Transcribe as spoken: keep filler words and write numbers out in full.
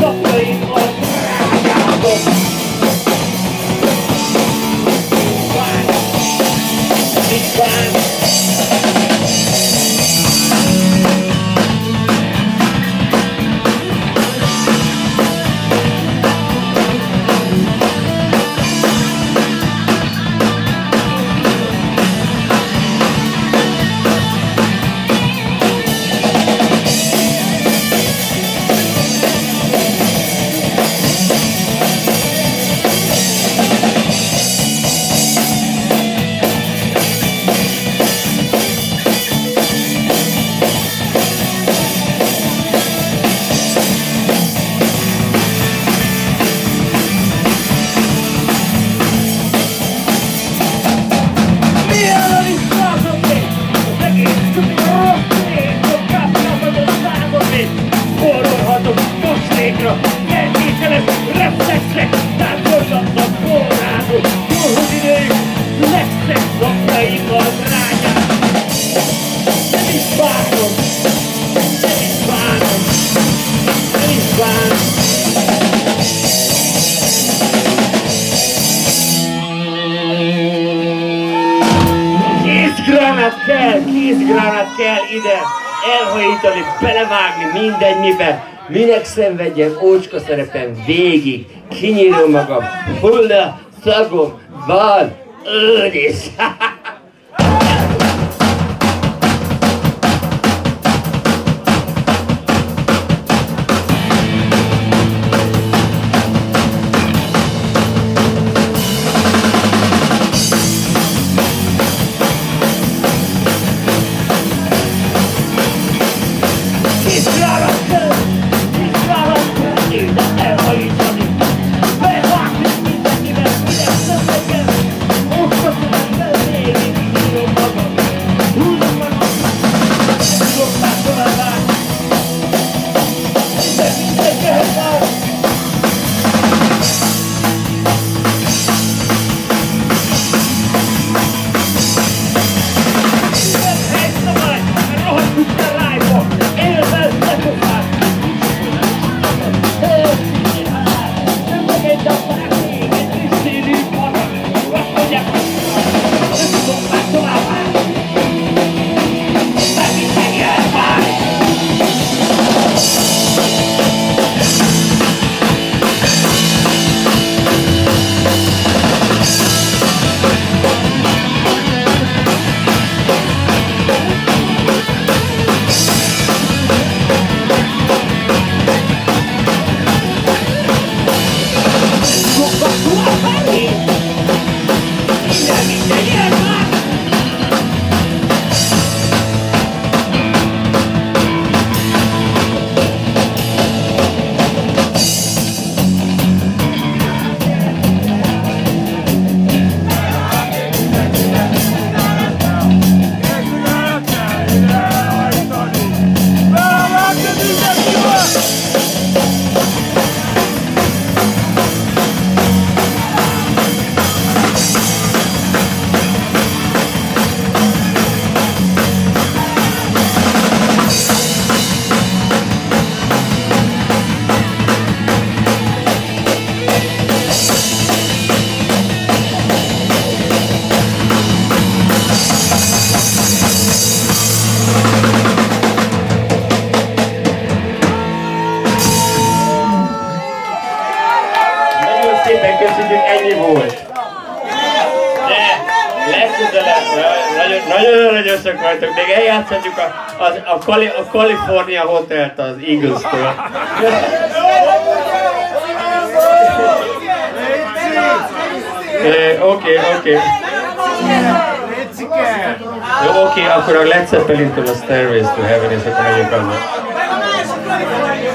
napjainkat rágálom. Bán, mit bán? Kézgránát kell, kézgránát kell ide elhajítani, belevágni mindennyibe. Minek szenvedjem ócska szerepen végig, kinyírom magam, hulla, szagom, van, őriz. Ennyi volt. De legközelebb, nagyon aranyosak vagytok, még eljátszhatjuk a, a, a, Kali, a California Hotelt az Eagles-től. Oké, oké. Jó, oké, akkor a Led Zeppelin-től a Stairways to Heaven, és akkor megyünk azzal.